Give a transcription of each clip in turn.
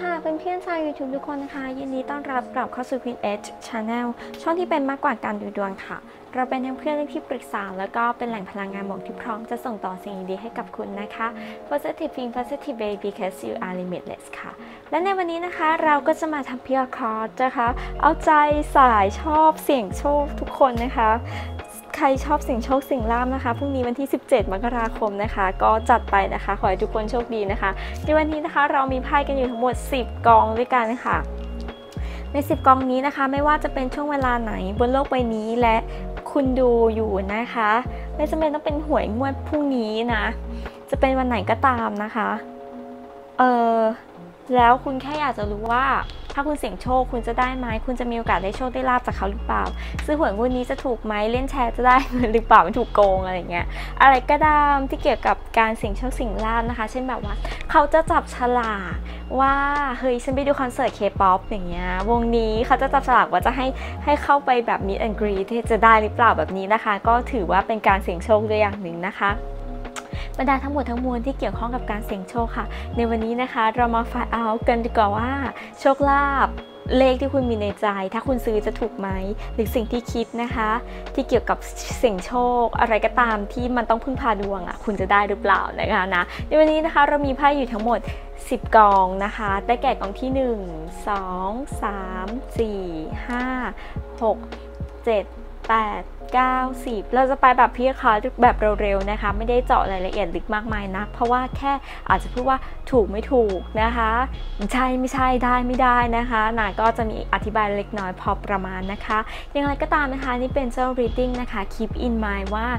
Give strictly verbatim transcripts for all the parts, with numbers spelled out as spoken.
ค่ะเพื่อนๆชาว YouTube ทุกคนนะคะยินดีต้อนรับกลับเข้าสู่ Queen Edge Channel ช่องที่เป็นมากกว่าการดูดวงค่ะเราเป็นทั้งเพื่อนที่ปรึกษาแล้วก็เป็นแหล่งพลังงานบวกที่พร้อมจะส่งต่อสิ่งดีๆให้กับคุณนะคะ Positive Think Positive Way because you are limitless ค่ะและในวันนี้นะคะเราก็จะมาทำ พี อาร์ Card นะคะเอาใจสายชอบเสี่ยงโชคทุกคนนะคะใครชอบเสี่ยงโชคเสี่ยงลาภนะคะพรุ่งนี้วันที่สิบเจ็ดมกราคมนะคะก็จัดไปนะคะขอให้ทุกคนโชคดีนะคะในวันนี้นะคะเรามีไพ่กันอยู่ทั้งหมดสิบกองด้วยกันค่ะในสิบกองนี้นะคะไม่ว่าจะเป็นช่วงเวลาไหนบนโลกใบนี้และคุณดูอยู่นะคะไม่จำเป็นต้องเป็นหวยงวดพรุ่งนี้นะจะเป็นวันไหนก็ตามนะคะเออแล้วคุณแค่อยากจะรู้ว่าถ้าคุณเสี่ยงโชคคุณจะได้ไหมคุณจะมีโอกาสได้โชคได้ลาภจากเขาหรือเปล่าซื้อหวยงวดนี้จะถูกไหมเล่นแชร์จะได้เงินหรือเปล่าไม่ถูกโกงอะไรเงี้ยอะไรก็ตามที่เกี่ยวกับการเสี่ยงโชคเสี่ยงลาภนะคะเช่นแบบว่าเขาจะจับฉลากว่าเฮ้ยฉันไปดูคอนเสิร์ต K-pop อย่างเงี้ยวงนี้เขาจะจับฉลากว่าจะให้ให้เข้าไปแบบ meet and greet ที่จะได้หรือเปล่าแบบนี้นะคะก็ถือว่าเป็นการเสี่ยงโชคด้วยอย่างหนึ่งนะคะบรรดาทั้งหมดทั้งมวลที่เกี่ยวข้องกับการเสี่ยงโชคค่ะในวันนี้นะคะเรามาไฟล์เอากันดีกว่าว่าโชคลาภเลขที่คุณมีในใจถ้าคุณซื้อจะถูกไหมหรือสิ่งที่คิดนะคะที่เกี่ยวกับเสี่ยงโชคอะไรก็ตามที่มันต้องพึ่งพาดวงอ่ะคุณจะได้หรือเปล่านะคะนะในวันนี้นะคะเรามีไพ่อยู่ทั้งหมดสิบกองนะคะได้แก่กองที่หนึ่ง สอง สาม สี่ ห้า หก เจ็ด แปด เก้า สิบเราจะไปแบบพี่คะแบบเร็วๆนะคะไม่ได้เจาะรายละเอียดลึกมากมายนะเพราะว่าแค่อาจจะพูดว่าถูกไม่ถูกนะคะใช่ไม่ใช่ได้ไม่ได้นะคะนาก็จะมีอธิบายเล็กน้อยพอประมาณนะคะอย่างไรก็ตามนะคะนี่เป็นเจ้า reading นะคะ keep in mind ว่า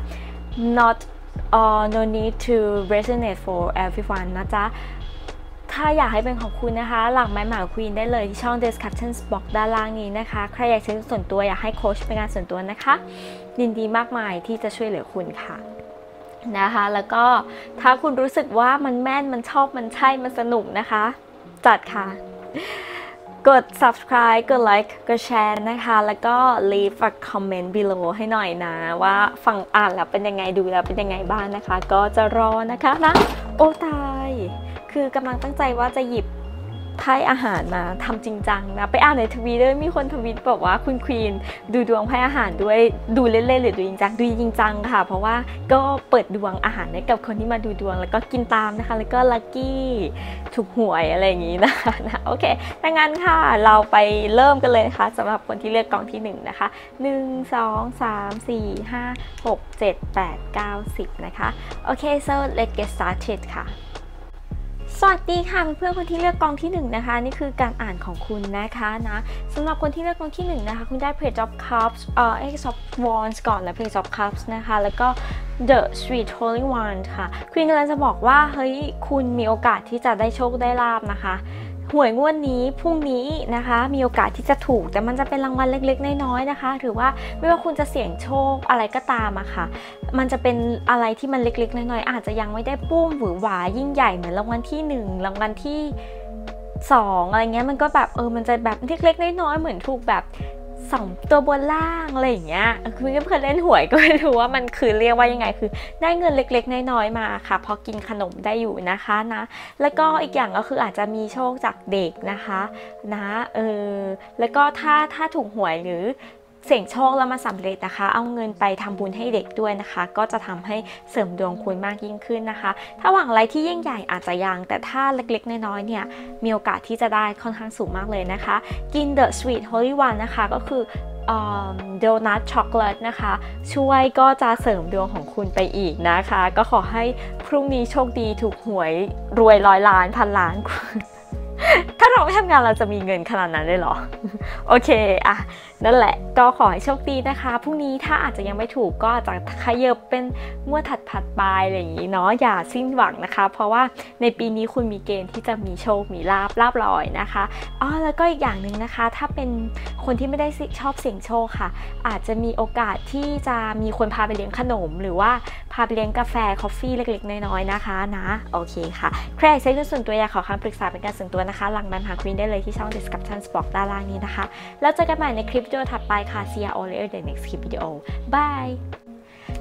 not uh, no need to resonate for everyone นะจ๊ะถ้าอยากให้เป็นของคุณนะคะหลังไม้หมาควีนได้เลยที่ช่อง description box ด้านล่างนี้นะคะใครอยากใช้ส่วนตัวอยากให้โค้ชเป็นงานส่วนตัวนะคะยินดีมากมายที่จะช่วยเหลือคุณค่ะนะคะแล้วก็ถ้าคุณรู้สึกว่ามันแม่นมันชอบมันใช่มันสนุกนะคะจัดค่ะกด subscribe กด like กดแชร์นะคะแล้วก็ leave a comment below ให้หน่อยนะว่าฟังอ่านแล้วเป็นยังไงดูแล้วเป็นยังไงบ้างนะคะก็จะรอนะคะนะโอ้ตายคือกำลังตั้งใจว่าจะหยิบไพ่อาหารมาทำจริงจังนะไปอ่านในทวีตด้วยมีคนทวีตบอกว่าคุณควีนดูดวงไพ่อาหารด้วยดูเล่นๆหรือดูจริงจังดูจริงจังค่ะเพราะว่าก็เปิดดวงอาหารให้กับคนที่มาดูดวงแล้วก็กินตามนะคะแล้วก็ลัคกี้ถูกหวยอะไรอย่างนี้นะคะนะโอเคดังนั้นค่ะเราไปเริ่มกันเลยนะคะสำหรับคนที่เลือกกองที่หนึ่งนะคะหนึ่ง สอง สาม สี่ ห้า หก เจ็ด แปด เก้า สิบนะคะโอเค so let's get started ค่ะสวัสดีค่ะเพื่อนๆคนที่เลือกกองที่หนึ่งนะคะนี่คือการอ่านของคุณนะคะนะสำหรับคนที่เลือกกองที่หนึ่งนะคะคุณได้ Page of Cups เอ่อ Ace of Wands ก่อนและ Page of Cups นะคะแล้วก็ The Sweet Holy Wand ค่ะคุณกำลังจะบอกว่าเฮ้ยคุณมีโอกาสที่จะได้โชคได้ลาภนะคะหวยงวดนี้พรุ่งนี้นะคะมีโอกาสที่จะถูกแต่มันจะเป็นรางวัลเล็กๆน้อยๆนะคะหรือว่าไม่ว่าคุณจะเสี่ยงโชคอะไรก็ตามอะค่ะมันจะเป็นอะไรที่มันเล็กๆน้อยๆอาจจะยังไม่ได้ปุ้มหวือหวายิ่งใหญ่เหมือนรางวัลที่หนึ่งรางวัลที่สองอะไรเงี้ยมันก็แบบเออมันจะแบบเล็กๆน้อยๆเหมือนถูกแบบสองตัวบนล่างอะไรอย่างเงี้ยคือเพื่อนเล่นหวยก็ไม่รู้ว่ามันคือเรียกว่ายังไงคือได้เงินเล็กๆน้อยๆมาค่ะพอกินขนมได้อยู่นะคะนะแล้วก็อีกอย่างก็คืออาจจะมีโชคจากเด็กนะคะนะเออแล้วก็ถ้าถ้าถูกหวยหรือเสี่ยงโชคแล้วมาสำเร็จนะคะเอาเงินไปทำบุญให้เด็กด้วยนะคะก็จะทำให้เสริมดวงคุณมากยิ่งขึ้นนะคะถ้าหวังอะไรที่ยิ่งใหญ่อาจจะยังแต่ถ้าเล็กๆน้อยๆเนี่ยมีโอกาสที่จะได้ค่อนข้างสูงมากเลยนะคะกิน The Sweet Holy One นะคะก็คือโดนัทช็อกโกแลตนะคะช่วยก็จะเสริมดวงของคุณไปอีกนะคะก็ขอให้พรุ่งนี้โชคดีถูกหวยรวยร้อยล้านพันล้านถ้าเราไม่ทำงานเราจะมีเงินขนาดนั้นเลยเหรอโอเคอะนั่นแหละก็ขอให้โชคดีนะคะพรุ่งนี้ถ้าอาจจะยังไม่ถูกก็อาจจะขยับเป็นงวดถัดผัดไปอะไรอย่างนี้เนาะอย่าสิ้นหวังนะคะเพราะว่าในปีนี้คุณมีเกณฑ์ที่จะมีโชคมีลาภลาภลอยนะคะอ๋อแล้วก็อีกอย่างหนึ่งนะคะถ้าเป็นคนที่ไม่ได้ชอบเสี่ยงโชคค่ะอาจจะมีโอกาสที่จะมีคนพาไปเลี้ยงขนมหรือว่าพาไปเลี้ยงกาแฟคอฟฟี่เล็กๆน้อยๆนะคะนะโอเคค่ะใครอยากใช้เรื่องส่วนตัวอยากขอคำปรึกษาเป็นการส่วนตัวนะคะหลังนั้นหาควีนได้เลยที่ช่อง description box ด้านล่างนี้นะคะแล้วเจอกันใหม่ในคลิปวิดีโอถัดไปค่ะ see you all later in the next clip video bye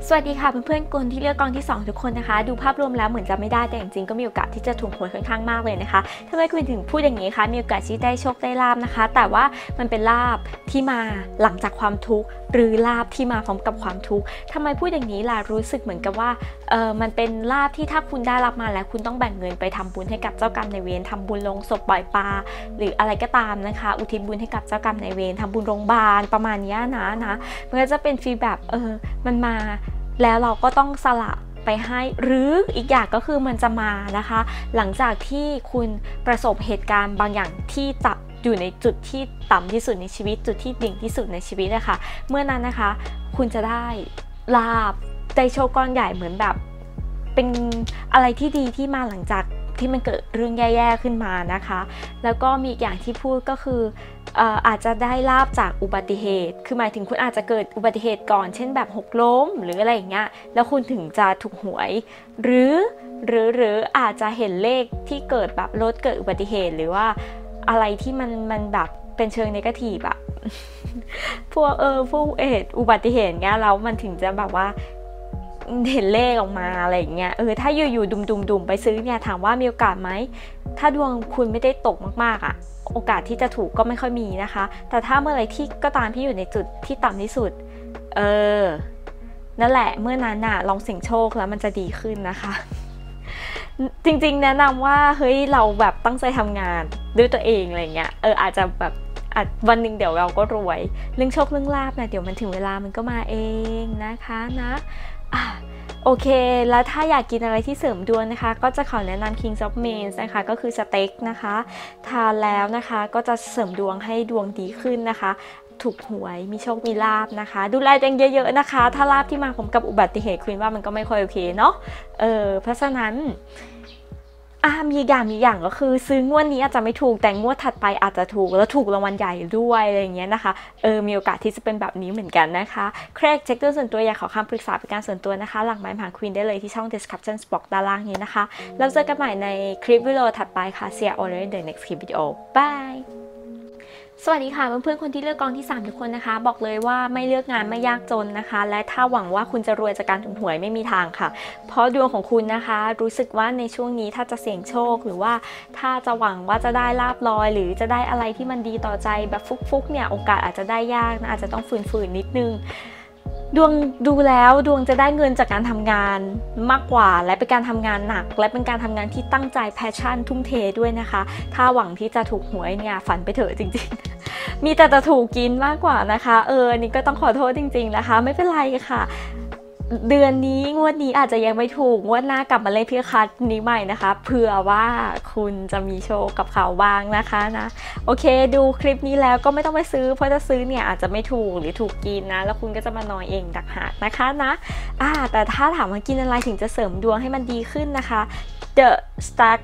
สวัสดีค่ะเพื่อนๆคนที่เลือกกองที่สองทุกคนนะคะดูภาพรวมแล้วเหมือนจะไม่ได้แต่จริงๆก็มีโอกาสที่จะถูกหวยค่อนข้างมากเลยนะคะทำไมคุณถึงพูดอย่างนี้คะมีโอกาสที่ได้โชคได้ลาบนะคะแต่ว่ามันเป็นลาบที่มาหลังจากความทุกข์หรือลาบที่มาพร้อมกับความทุกข์ทำไมพูดอย่างนี้ล่ะรู้สึกเหมือนกับว่าเออมันเป็นลาบที่ถ้าคุณได้รับมาแล้วคุณต้องแบ่งเงินไปทำบุญให้กับเจ้ากรรมนายเวรทำบุญลงศพปล่อยปลาหรืออะไรก็ตามนะคะอุทิศบุญให้กับเจ้ากรรมนายเวรทำบุญโรงพยาบาลประมาณนี้นะนะมันก็จะเป็นฟีลแบบเออมันมาแล้วเราก็ต้องสละไปให้หรืออีกอย่างก็คือมันจะมานะคะหลังจากที่คุณประสบเหตุการณ์บางอย่างที่จะอยู่ในจุดที่ต่ำที่สุดในชีวิตจุดที่ดิ่งที่สุดในชีวิตนะคะเมื่อนั้นนะคะคุณจะได้ลาภได้โชคก้อนใหญ่เหมือนแบบเป็นอะไรที่ดีที่มาหลังจากที่มันเกิดเรื่องแย่ๆขึ้นมานะคะแล้วก็มีอีกอย่างที่พูดก็คือเอ่ออาจจะได้ลาบจากอุบัติเหตุคือหมายถึงคุณอาจจะเกิดอุบัติเหตุก่อนเช่นแบบหกล้มหรืออะไรอย่างเงี้ยแล้วคุณถึงจะถูกหวยหรือหรือหรืออาจจะเห็นเลขที่เกิดแบบรถเกิดอุบัติเหตุหรือว่าอะไรที่มันมันแบบเป็นเชิงเนกาทีฟอะพวกเออพวกเหตุอุบัติเหตุเงี้ยแล้วมันถึงจะแบบว่าเห็นเลขออกมาอะไรอย่างเงี้ยเออถ้าอยู่ๆดุมๆๆไปซื้อเนี่ยถามว่ามีโอกาสไหมถ้าดวงคุณไม่ได้ตกมากๆอ่ะโอกาสที่จะถูกก็ไม่ค่อยมีนะคะแต่ถ้าเมื่อไรที่ก็ตามที่อยู่ในจุดที่ต่ำที่สุดเออนั่นแหละเมื่อนั้นน่ะลองเสี่ยงโชคแล้วมันจะดีขึ้นนะคะจริงๆแนะนำว่าเฮ้ยเราแบบตั้งใจทำงานด้วยตัวเองอะไรเงี้ยเอออาจจะแบบวันหนึ่งเดี๋ยวเราก็รวยเรื่องโชคเรื่องลาภนะเดี๋ยวมันถึงเวลามันก็มาเองนะคะนะอ่ะโอเคแล้วถ้าอยากกินอะไรที่เสริมดวงนะคะก็จะขอแนะนำ Kings of Mains นะคะก็คือสเต็กนะคะทานแล้วนะคะก็จะเสริมดวงให้ดวงดีขึ้นนะคะถูกหวยมีโชคมีลาภนะคะดูแลตัวเองเยอะๆนะคะถ้าลาภที่มาพร้อมกับอุบัติเหตุคุณว่ามันก็ไม่ค่อยโอเคเนาะเออเพราะฉะนั้นอ่ามีอย่างมีอย่างก็คือซื้องวดนี้อาจจะไม่ถูกแต่งวดถัดไปอาจจะถูกแล้วถูกรางวัลใหญ่ด้วยอะไรอย่างเงี้ยนะคะเออมีโอกาสที่จะเป็นแบบนี้เหมือนกันนะคะใครเช็คตัวส่วนตัวอยากขอคำปรึกษาเป็นการส่วนตัวนะคะหลังไมค์ผ่านควีนได้เลยที่ช่อง description box ด้านล่างนี้นะคะแล้วเจอกันใหม่ในคลิปวิดีโอถัดไปค่ะ see you all in the next clip video byeสวัสดีค่ะเพื่อนๆคนที่เลือกกองที่สามทุกคนนะคะบอกเลยว่าไม่เลือกงานไม่ยากจนนะคะและถ้าหวังว่าคุณจะรวยจากการถูกหวยไม่มีทางค่ะเพราะดวงของคุณนะคะรู้สึกว่าในช่วงนี้ถ้าจะเสี่ยงโชคหรือว่าถ้าจะหวังว่าจะได้ลาภลอยหรือจะได้อะไรที่มันดีต่อใจแบบฟุกๆเนี่ยโอกาสอาจจะได้ยากนะอาจจะต้องฝืนๆนิดนึงดวงดูแล้วดวงจะได้เงินจากการทำงานมากกว่าและเป็นการทำงานหนักและเป็นการทำงานที่ตั้งใจแพชชั่นทุ่มเทด้วยนะคะถ้าหวังที่จะถูกหวยเนี่ยฝันไปเถอะจริงๆมีแต่จะถูกกินมากกว่านะคะเออนี่ก็ต้องขอโทษจริงๆนะคะไม่เป็นไรค่ะเดือนนี้งวดนี้อาจจะยังไม่ถูกงวดหน้ากลับมาเล่นพี่คัทนี้ใหม่นะคะเผื่อว่าคุณจะมีโชคกับเขาบ้างนะคะนะโอเคดูคลิปนี้แล้วก็ไม่ต้องไปซื้อเพราะถ้าซื้อเนี่ยอาจจะไม่ถูกหรือถูกกินนะแล้วคุณก็จะมานอยเองดักหากนะคะนะอ่าแต่ถ้าถามว่ากินอะไรถึงจะเสริมดวงให้มันดีขึ้นนะคะ The Stack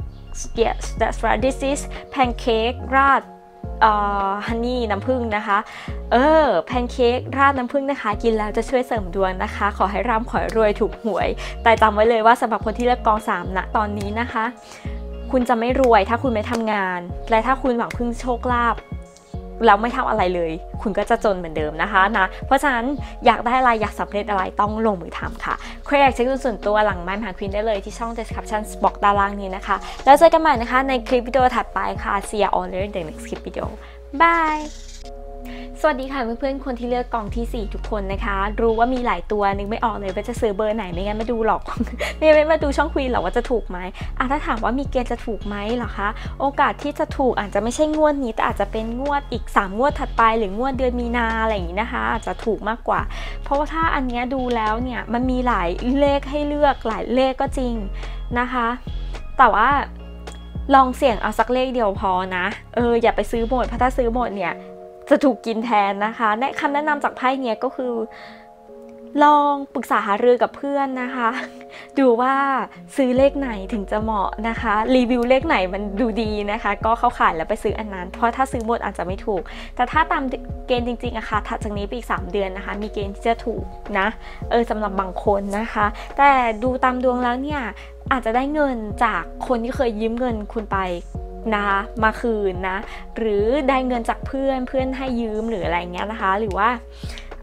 yes that's right this is pancake ราดเอ่อฮันนี่น้ำผึ้งนะคะเออแพนเค้กราดน้ำผึ้งนะคะกินแล้วจะช่วยเสริมดวงนะคะขอให้ร่ำขอให้รวยถูกหวยแต่จำไว้เลยว่าสำหรับคนที่เลือกกองสามณตอนนี้นะคะคุณจะไม่รวยถ้าคุณไม่ทำงานและถ้าคุณหวังพึ่งโชคลาภแล้วไม่ทำอะไรเลยคุณก็จะจนเหมือนเดิมนะคะนะเพราะฉะนั้นอยากได้อะไรอยากสำเร็จอะไรต้องลงมือทำค่ะใครอยากเช็คส่วนตัวหลังไมค์ผ่านควีนได้เลยที่ช่อง description box ด้านล่างนี้นะคะแล้วเจอกันใหม่นะคะในคลิปวิดีโอถัดไปค่ะ see you all in the next clip video bye สวัสดีค่ะเพื่อนๆคนที่เลือกกองที่สี่ทุกคนนะคะรู้ว่ามีหลายตัวนึกไม่ออกเลยว่าจะซื้อเบอร์ไหนไม่งั้นมาดูหรอก ไม่ไม่มาดูช่องควีนหรอกว่าจะถูกไหมอ่ะถ้าถามว่ามีเกณฑ์จะถูกไหมเหรอคะโอกาสที่จะถูกอาจจะไม่ใช่งวดนี้แต่อาจจะเป็นงวดอีกสามงวดถัดไปหรืองวดเดือนมีนาอะไรอย่างนี้นะคะอาจจะถูกมากกว่าเพราะว่าถ้าอันนี้ดูแล้วเนี่ยมันมีหลายเลขให้เลือกหลายเลขก็จริงนะคะแต่ว่าลองเสี่ยงเอาสักเลขเดียวพอนะเอออย่าไปซื้อหมดเพราะถ้าซื้อหมดเนี่ยจะถูกกินแทนนะคะแนะคำแนะนำจากไพ่เนี่ยก็คือลองปรึกษาหารือกับเพื่อนนะคะดูว่าซื้อเลขไหนถึงจะเหมาะนะคะรีวิวเลขไหนมันดูดีนะคะก็เข้าขายแล้วไปซื้ออันนั้นเพราะถ้าซื้อหมดอาจจะไม่ถูกแต่ถ้าตามเกณฑ์จริงๆอะค่ะถัดจากนี้ไปอีกสามเดือนนะคะมีเกณฑ์ที่จะถูกนะเออสำหรับบางคนนะคะแต่ดูตามดวงแล้วเนี่ยอาจจะได้เงินจากคนที่เคยยืมเงินคุณไปนะคะมาคืนนะหรือได้เงินจากเพื่อนเพื่อนให้ยืมหรืออะไรเงี้ยนะคะหรือว่า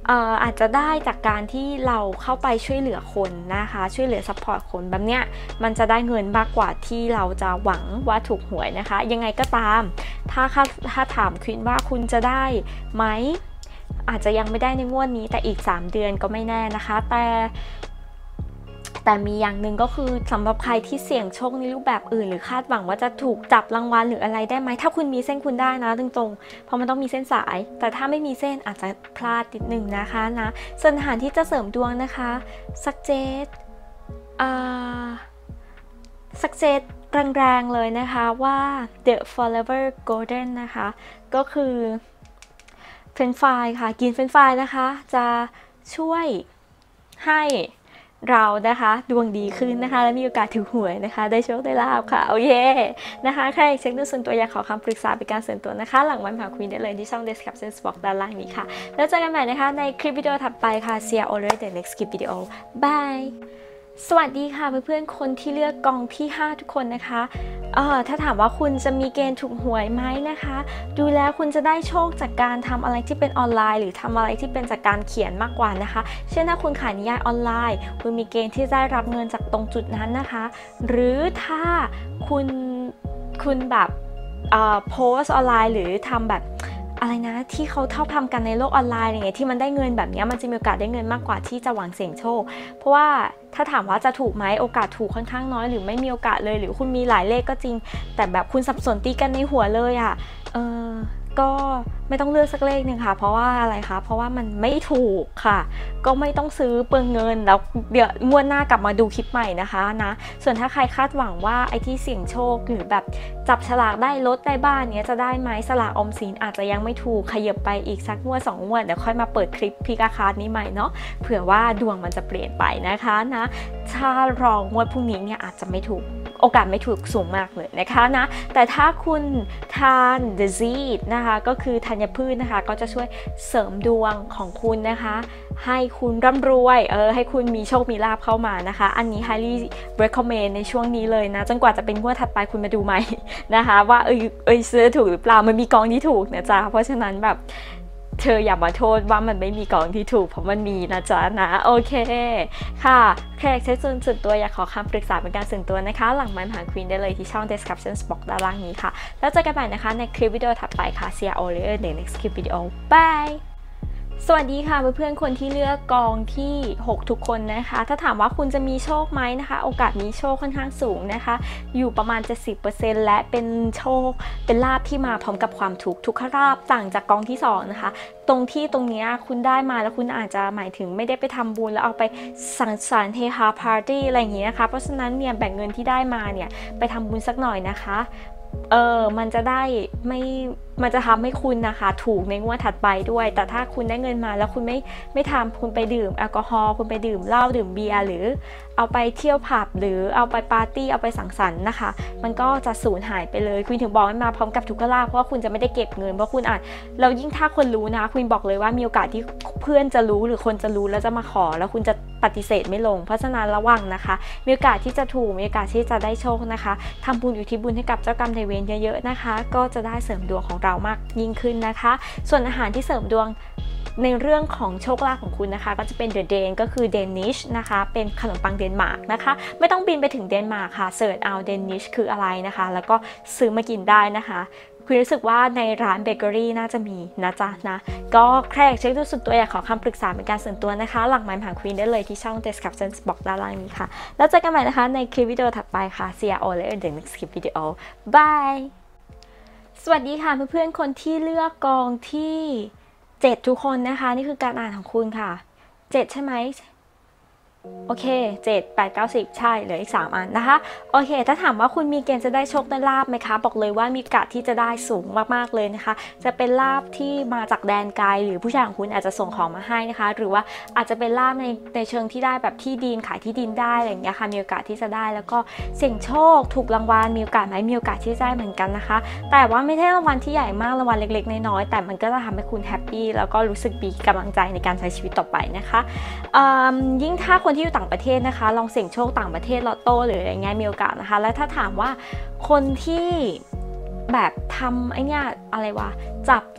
เอ่ออาจจะได้จากการที่เราเข้าไปช่วยเหลือคนนะคะช่วยเหลือซัพพอร์ตคนแบบเนี้ยมันจะได้เงินมากกว่าที่เราจะหวังว่าถูกหวยนะคะยังไงก็ตามถ้าถ้าถามควีนว่าคุณจะได้ไหมอาจจะยังไม่ได้ในงวดนี้แต่อีกสามเดือนก็ไม่แน่นะคะแต่แต่มีอย่างหนึ่งก็คือสำหรับใครที่เสี่ยงโชคในรูปแบบอื่นหรือคาดหวังว่าจะถูกจับรางวัลหรืออะไรได้ไหมถ้าคุณมีเส้นคุณได้นะตรงๆเพราะมันต้องมีเส้นสายแต่ถ้าไม่มีเส้นอาจจะพลาดนิดหนึ่งนะคะนะส่วนอาหารที่จะเสริมดวงนะคะสักเจตอ่าสักเจตแรงๆเลยนะคะว่า The Forever Golden นะคะก็คือเฟรนช์ฟรายค่ะกินเฟรนช์ฟรายนะคะจะช่วยให้เรานะคะดวงดีขึ้นนะคะและมีโอกาสถูกหวยนะคะได้โชคได้ลาภค่ะโอเคนะคะใครเช็คดูส่วนตัวอยากขอคำปรึกษาเป็นการส่วนตัวนะคะหลังวันผ่าควีนได้เลยที่ช่อง Description Box ด้านล่างนี้ค่ะแล้วเจอกันใหม่นะคะในคลิปวิดีโอถัดไปค่ะ See you all in the next clip video bye สวัสดีค่ะเพื่อนๆคนที่เลือกกองที่ห้าทุกคนนะคะเอ่อถ้าถามว่าคุณจะมีเกณฑ์ถูกหวยไหมนะคะดูแล้วคุณจะได้โชคจากการทำอะไรที่เป็นออนไลน์หรือทำอะไรที่เป็นจากการเขียนมากกว่านะคะเช่นถ้าคุณขายนิยายออนไลน์คุณมีเกณฑ์ที่ได้รับเงินจากตรงจุดนั้นนะคะหรือถ้าคุณคุณแบบเอ่อโพสออนไลน์หรือทำแบบอะไรนะที่เขาชอบทำกันในโลกออนไลน์อะไรเงี้ยที่มันได้เงินแบบนี้มันจะมีโอกาสได้เงินมากกว่าที่จะหวังเสี่ยงโชคเพราะว่าถ้าถามว่าจะถูกไหมโอกาสถูกค่อนข้างน้อยหรือไม่มีโอกาสเลยหรือคุณมีหลายเลขก็จริงแต่แบบคุณสับสนตีกันในหัวเลยอ่ะเออก็ไม่ต้องเลือกสักเลขหนึ่งค่ะเพราะว่าอะไรคะเพราะว่ามันไม่ถูกค่ะก็ไม่ต้องซื้อเปลืองเงินแล้วเดี๋ยวงวดหน้ากลับมาดูคลิปใหม่นะคะนะส่วนถ้าใครคาดหวังว่าไอ้ที่เสี่ยงโชคหรือแบบจับฉลากได้รถได้บ้านเนี้ยจะได้ไหมสลากออมสินอาจจะยังไม่ถูกขยับไปอีกสักงวดสองงวดเดี๋ยวค่อยมาเปิดคลิปพิกาคาร์ดนี้ใหม่เนาะเผื่อว่าดวงมันจะเปลี่ยนไปนะคะนะถ้ารองงวดพรุ่งนี้เนี่ยอาจจะไม่ถูกโอกาสไม่ถูกสูงมากเลยนะคะนะแต่ถ้าคุณทาน disease นะคะก็คือธัญพืชนะคะก็จะช่วยเสริมดวงของคุณนะคะให้คุณร่ำรวยเออให้คุณมีโชคมีลาภเข้ามานะคะอันนี้ highly recommend ในช่วงนี้เลยนะจนกว่าจะเป็นงวดถัดไปคุณมาดูใหม่นะคะว่าเออเออซื้อถูกหรือเปล่ามันมีกองที่ถูกนะจ๊ะเพราะฉะนั้นแบบเธออย่ามาโทษว่ามันไม่มีกองที่ถูกเพราะมันมีนะจ๊ะนะโอเคค่ะแขกใช้ส่วนส่วนตัวอยากขอคำปรึกษาเป็นการส่วนตัวนะคะหลังไมค์มหาควีนได้เลยที่ช่อง Description Box ด้านล่างนี้ค่ะแล้วเจอกันใหม่นะคะในคลิปวิดีโอถัดไปค่ะ See you all in the next clip video bye สวัสดีค่ะเพื่อนๆคนที่เลือกกองที่หกทุกคนนะคะถ้าถามว่าคุณจะมีโชคไหมนะคะโอกาสมีโชคค่อนข้างสูงนะคะอยู่ประมาณ เจ็ดสิบเปอร์เซ็นต์ และเป็นโชคเป็นลาภที่มาพร้อมกับความทุกข์ทุกขลาภต่างจากกองที่สองนะคะตรงที่ตรงนี้คุณได้มาแล้วคุณอาจจะหมายถึงไม่ได้ไปทำบุญแล้วเอาไปสังสรรค์เฮฮาปาร์ตี้อะไรอย่างนี้นะคะเพราะฉะนั้นเนี่ยแบ่งเงินที่ได้มาเนี่ยไปทำบุญสักหน่อยนะคะเออมันจะได้ไม่มันจะทำให้คุณนะคะถูกในงวดถัดไปด้วยแต่ถ้าคุณได้เงินมาแล้วคุณไม่ไม่ทำคุณไปดื่มแอลกอฮอล์คุณไปดื่มเหล้าดื่มเบียร์หรือเอาไปเที่ยวผับหรือเอาไปปาร์ตี้เอาไปสังสรรค์นะคะมันก็จะสูญหายไปเลยคุณถึงบอกให้มาพร้อมกับทุกขลาภเพราะว่าคุณจะไม่ได้เก็บเงินเพราะคุณอาจเรายิ่งถ้าคนรู้นะคุณบอกเลยว่ามีโอกาสที่เพื่อนจะรู้หรือคนจะรู้แล้วจะมาขอแล้วคุณจะปฏิเสธไม่ลงเพราะฉะนั้นระวังนะคะมีโอกาสที่จะถูกมีโอกาสที่จะได้โชคนะคะทำบุญอยู่ที่บุญให้กับเจ้ากรรมนายเวรเยอะๆนะคะก็จะได้เสริมดวงของเรามากยิ่งขึ้นนะคะส่วนอาหารที่เสริมดวงในเรื่องของโชคลาภของคุณนะคะก็จะเป็น The Den ก็คือ Danish นะคะเป็นขนมปังเดนมาร์กนะคะไม่ต้องบินไปถึงเดนมาร์กค่ะเสิร์ชเอา Danish คืออะไรนะคะแล้วก็ซื้อมากินได้นะคะคุณรู้สึกว่าในร้านเบเกอรี่น่าจะมีนะจ๊ะนะก็ใครอยากเช็คดูส่วนตัวอยากขอคำปรึกษาเป็นการส่วนตัวนะคะหลังไมค์มหาควีนได้เลยที่ช่อง Description Box ด้านล่างนี้ค่ะแล้วเจอกันใหม่นะคะในคลิปวิดีโอถัดไปค่ะ See you all in the next video bye สวัสดีค่ะเพื่อนๆคนที่เลือกกองที่เจ็ดทุกคนนะคะนี่คือการอ่านของคุณค่ะเจ็ดใช่ไหมโอเคเจ็ด แปด เก้า สิบใช่เหลืออีกสามอันนะคะโอเคถ้าถามว่าคุณมีเกณฑ์จะได้โชคได้ลาภไหมคะบอกเลยว่ามีโอกาสที่จะได้สูงมากๆเลยนะคะจะเป็นลาภที่มาจากแดนไกลหรือผู้ชายของคุณอาจจะส่งของมาให้นะคะหรือว่าอาจจะเป็นลาภในในเชิงที่ได้แบบที่ดินขายที่ดินได้อะไรอย่างเงี้ยค่ะมีโอกาสที่จะได้แล้วก็เสี่ยงโชคถูกรางวัลมีโอกาสไหมมีโอกาสที่จะได้เหมือนกันนะคะแต่ว่าไม่ใช่รางวัลที่ใหญ่มากรางวัลเล็กๆน้อยๆแต่มันก็จะทำให้คุณแฮปปี้แล้วก็รู้สึกมีกำลังใจในการใช้ชีวิตต่อไปนะคะยิ่งถ้าคนที่อยู่ต่างประเทศนะคะลองเสี่ยงโชคต่างประเทศลอตโต้หรืออะไรเงี้ยมีโอกาสนะคะและถ้าถามว่าคนที่แบบทำไอเนี้ยอะไรวะจับลอต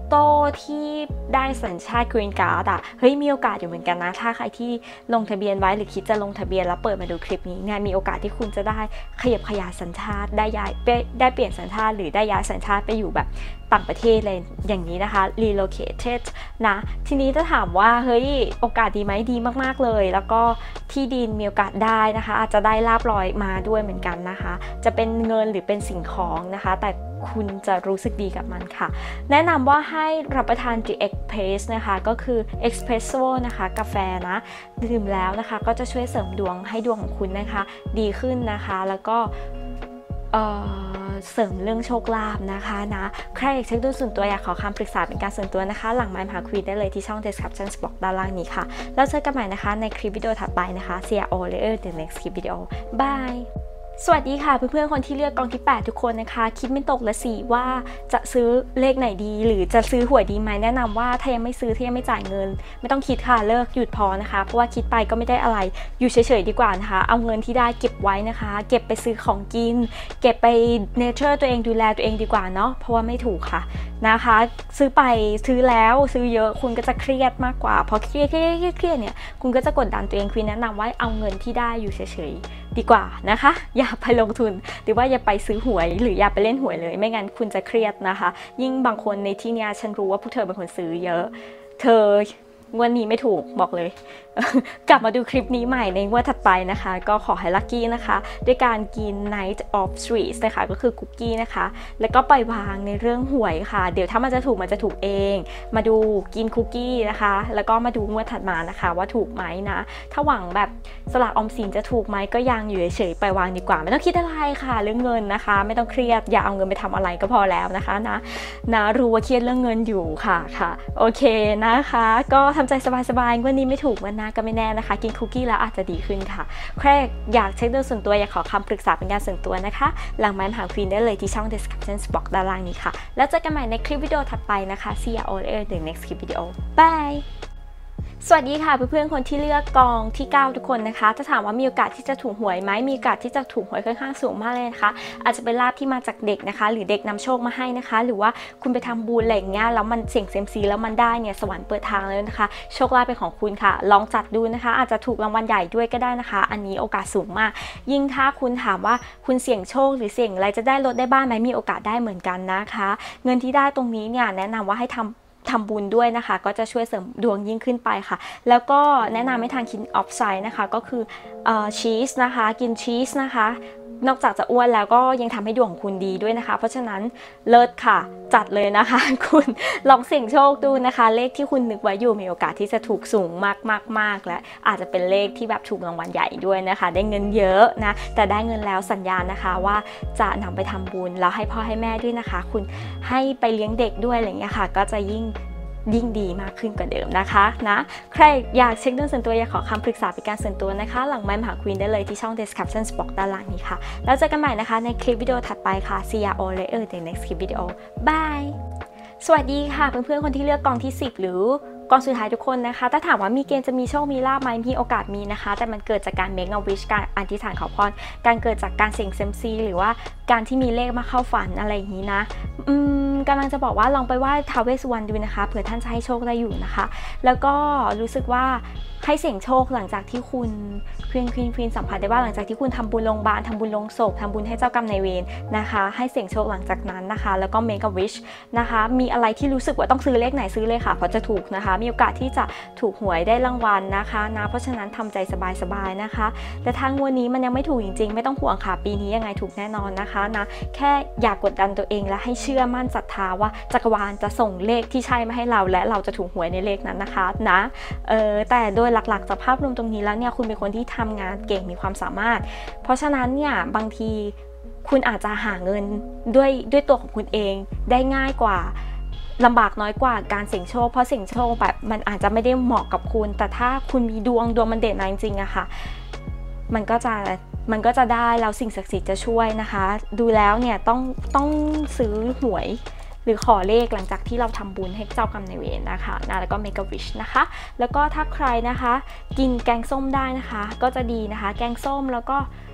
โต้ที่ได้สัญชาติ Green Card อ่ะเฮ้ยมีโอกาสอยู่เหมือนกันนะถ้าใครที่ลงทะเบียนไว้หรือคิดจะลงทะเบียนแล้วเปิดมาดูคลิปนี้เนี่ยมีโอกาสที่คุณจะได้ขยับขยายสัญชาติได้ย้ายได้เปลี่ยนสัญชาติหรือได้ย้ายสัญชาติไปอยู่แบบต่างประเทศเลยอย่างนี้นะคะ relocated นะทีนี้จะถามว่าเฮ้ยโอกาสดีไหมดีมากๆเลยแล้วก็ที่ดินมีโอกาสได้นะคะอาจจะได้ลาภลอยมาด้วยเหมือนกันนะคะจะเป็นเงินหรือเป็นสิ่งของนะคะแต่คุณจะรู้สึกดีกับมันค่ะแนะนำว่าให้รับประทาน The Express นะคะก็คือ Espresso นะคะกาแฟนะดื่มแล้วนะคะก็จะช่วยเสริมดวงให้ดวงของคุณนะคะดีขึ้นนะคะแล้วก็เอ่อเสริมเรื่องโชคลาภนะคะนะใครอยากเช็คดูส่วนตัวอยากขอคำปรึกษาเป็นการส่วนตัวนะคะหลังไมค์มหาคุยได้เลยที่ช่อง description box ด้านล่างนี้ค่ะแล้วเจอกันใหม่นะคะในคลิปวิดีโอถัดไปนะคะ see you all later the next clip video byeสวัสดีค่ะเพื่อนๆคนที่เลือกกองที่แปดทุกคนนะคะคิดไม่ตกละสิว่าจะซื้อเลขไหนดีหรือจะซื้อหวยดีไหมแนะนำว่าถ้ายังไม่ซื้อถ้ายังไม่จ่ายเงินไม่ต้องคิดค่ะเลิกหยุดพอนะคะเพราะว่าคิดไปก็ไม่ได้อะไรอยู่เฉยๆดีกว่านะคะเอาเงินที่ได้เก็บไว้นะคะเก็บไปซื้อของกินเก็บไปเนเจอร์ตัวเองดูแลตัวเองดีกว่าเนาะเพราะว่าไม่ถูกค่ะนะคะซื้อไปซื้อแล้วซื้อเยอะคุณก็จะเครียดมากกว่าพอเครียดเครียดเครียดเนี่ยคุณก็จะกดดันตัวเองคุณแนะนำว่าเอาเงินที่ได้อยู่เฉยๆดีกว่านะคะอย่าไปลงทุนหรือว่าอย่าไปซื้อหวยหรืออย่าไปเล่นหวยเลยไม่งั้นคุณจะเครียดนะคะยิ่งบางคนในที่นี้ฉันรู้ว่าพวกเธอเป็นคนซื้อเยอะเธองวดนี้ไม่ถูกบอกเลย กลับมาดูคลิปนี้ใหม่ในงวดถัดไปนะคะก็ขอให้ลัคกี้นะคะด้วยการกิน Night of Sweets นะคะก็คือคุกกี้นะคะแล้วก็ปล่อยวางในเรื่องหวยค่ะเดี๋ยวถ้ามันจะถูกมันจะถูกเองมาดูกินคุกกี้นะคะแล้วก็มาดูงวดถัดมานะคะว่าถูกไหมนะถ้าหวังแบบสลากออมสินจะถูกไหมก็ยังอยู่เฉยๆปล่อยวางดีกว่าไม่ต้องคิดอะไรค่ะเรื่องเงินนะคะไม่ต้องเครียดอย่าเอาเงินไปทำอะไรก็พอแล้วนะคะนะนะรู้ว่าเครียดเรื่องเงินอยู่ค่ะค่ะโอเคนะคะก็ทำใจสบายๆวันนี้ไม่ถูกวันหน้าก็ไม่แน่นะคะกินคุกกี้แล้วอาจจะดีขึ้นค่ะใครอยากเช็คดูส่วนตัวอยากขอคำปรึกษาเป็นการส่วนตัวนะคะหลังไมค์มหาควีนได้เลยที่ช่อง description box ด้านล่างนี้ค่ะแล้วเจอกันใหม่ในคลิปวิดีโอถัดไปนะคะ see you all in the next clip video byeสวัสดีค่ะเพื่อนๆคนที่เลือกกองที่เก้าทุกคนนะคะถ้าถามว่ามีโอกาสที่จะถูกหวยไหมมีโอกาสที่จะถูกหวยค่อนข้างสูงมากเลยนะคะอาจจะเป็นลาภที่มาจากเด็กนะคะหรือเด็กนำโชคมาให้นะคะหรือว่าคุณไปทำบุญอะไรอย่างเงี้ยแล้วมันเสี่ยงเซียมซีแล้วมันได้เนี่ยสวรรค์เปิดทางเลยนะคะโชคลาภเป็นของคุณค่ะลองจัดดูนะคะอาจจะถูกรางวัลใหญ่ด้วยก็ได้นะคะอันนี้โอกาสสูงมากยิ่งถ้าคุณถามว่าคุณเสี่ยงโชคหรือเสี่ยงอะไรจะได้รถได้บ้านไหมมีโอกาสได้เหมือนกันนะคะเงินที่ได้ตรงนี้เนี่ยแนะนำว่าให้ทำทำบุญด้วยนะคะก็จะช่วยเสริมดวงยิ่งขึ้นไปค่ะแล้วก็แนะนำให้ทานกินออฟไซด์นะคะก็คือชีสนะคะกินชีสนะคะนอกจากจะอ้วนแล้วก็ยังทำให้ดวงของคุณดีด้วยนะคะเพราะฉะนั้นเลิศค่ะจัดเลยนะคะคุณลองเสี่ยงโชคดูนะคะเลขที่คุณนึกไว้อยู่มีโอกาสที่จะถูกสูงมากมากมากและอาจจะเป็นเลขที่แบบถูกรางวัลใหญ่ด้วยนะคะได้เงินเยอะนะแต่ได้เงินแล้วสัญญาณนะคะว่าจะนำไปทำบุญแล้วให้พ่อให้แม่ด้วยนะคะคุณให้ไปเลี้ยงเด็กด้วยอะไรเงี้ยค่ะก็จะยิ่งยิ่งดีมากขึ้นกว่าเดิมนะคะนะใครอยากเช็คเรื่องส่วนตัวอยากขอคำปรึกษาเป็นการส่วนตัวนะคะหลังไมค์มหาควีนได้เลยที่ช่อง description box ด้านล่างนี้ค่ะแล้วเจอกันใหม่นะคะในคลิปวิดีโอถัดไปค่ะ see you all later in the next clip video bye สวัสดีค่ะเพื่อนๆคนที่เลือกกองที่สิบหรือกองสุดท้ายทุกคนนะคะถ้าถามว่ามีเกณฑ์จะมีโชคมีลาภไหมมีโอกาสมีนะคะแต่มันเกิดจากการ make a wish การอธิษฐานขอพรการเกิดจากการเสี่ยงเซยมซีหรือว่าการที่มีเลขมาเข้าฝันอะไรอย่างนี้นะอืมกำลังจะบอกว่าลองไปไหว้ท้าวเวสสุวรรณดูนะคะเผื่อท่านจะให้โชคได้อยู่นะคะแล้วก็รู้สึกว่าให้เสี่ยงโชคหลังจากที่คุณควีนควีนควีนสัมผัสได้ว่าหลังจากที่คุณทำบุญโรงพยาบาลทำบุญลงศพทำบุญให้เจ้ากรรมนายเวรนะคะให้เสี่ยงโชคหลังจากนั้นนะคะแล้วก็ make a wish นะคะมีอะไรที่รู้สึกว่าต้องซื้อเลขไหนซื้อเลยค่ะเพราะจะถูกนะคะมีโอกาสที่จะถูกหวยได้รางวัลนะคะนะเพราะฉะนั้นทำใจสบายๆนะคะแต่ทางวันนี้มันยังไม่ถูกจริงๆไม่ต้องห่วงค่ะปีนี้ยังไงถูกแน่นอนนะคะนะแค่อย่ากกดดันตัวเองและให้เชื่อมั่นศรัทธาว่าจักรวาลจะส่งเลขที่ใช่มาให้เราและเราจะถูกหวยในเลขนั้นนะคะนะเออแต่โดยหลักๆจากภาพรวมตรงนี้แล้วเนี่ยคุณเป็นคนที่ทำงานเก่งมีความสามารถเพราะฉะนั้นเนี่ยบางทีคุณอาจจะหาเงินด้วยด้วยตัวของคุณเองได้ง่ายกว่าลำบากน้อยกว่าการเสี่ยงโชคเพราะเสี่ยงโชคแบบมันอาจจะไม่ได้เหมาะกับคุณแต่ถ้าคุณมีดวงดวงมันเด่นมาจริงๆอะค่ะมันก็จะมันก็จะได้แล้วสิ่งศักดิ์สิทธิ์จะช่วยนะคะดูแล้วเนี่ยต้องต้องซื้อหวยหรือขอเลขหลังจากที่เราทำบุญให้เจ้ากรรมนายเวรนะคะนะแล้วก็ make a wish นะคะแล้วก็ถ้าใครนะคะกินแกงส้มได้นะคะก็จะดีนะคะแกงส้มแล้วก็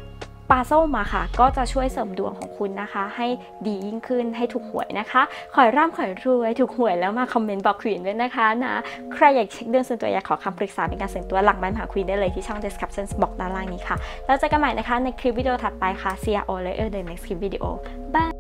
ปลาส้มมาค่ะก็จะช่วยเสริมดวงของคุณนะคะให้ดียิ่งขึ้นให้ถูกหวยนะคะขอให้ร่ำขอให้รวยถูกหวยแล้วมาคอมเมนต์บอกควีนด้วยนะคะนะใครอยากเช็คดวงส่วนตัวอยากขอคำปรึกษาในการส่วนตัวหลังบ้านหาควีนได้เลยที่ช่อง description box ด้านล่างนี้ค่ะแล้วเจอกันใหม่นะคะในคลิปวิดีโอถัดไปค่ะ see you all later in the next clip video bye